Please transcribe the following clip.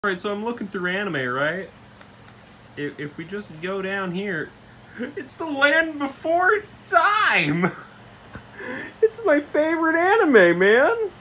Alright, so I'm looking through anime, right? If we just go down here, it's The Land Before Time! It's my favorite anime, man!